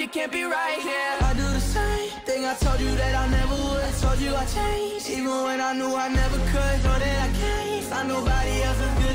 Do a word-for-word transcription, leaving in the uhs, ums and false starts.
it can't be right, yeah. I do the same thing I told you that I never would. I told you I changed, even when I knew I never could. Know that I can't find nobody else as good